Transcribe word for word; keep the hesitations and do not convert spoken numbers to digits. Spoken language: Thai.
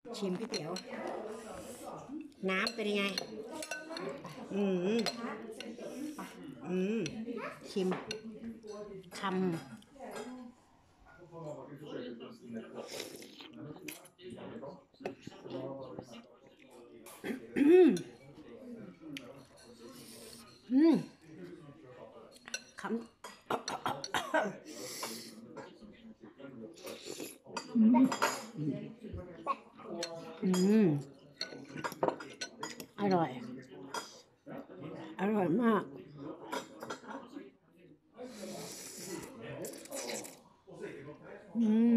ชิมก๋วยเตี๋ยวน้ำเป็นยังไงอืมอืมชิมคำอืมอืมคำอืมอร่อยอร่อยมากอืม